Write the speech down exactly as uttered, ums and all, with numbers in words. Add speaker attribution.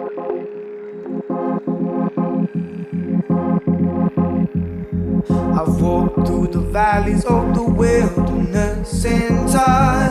Speaker 1: I've walked through the valleys of the wilderness in time.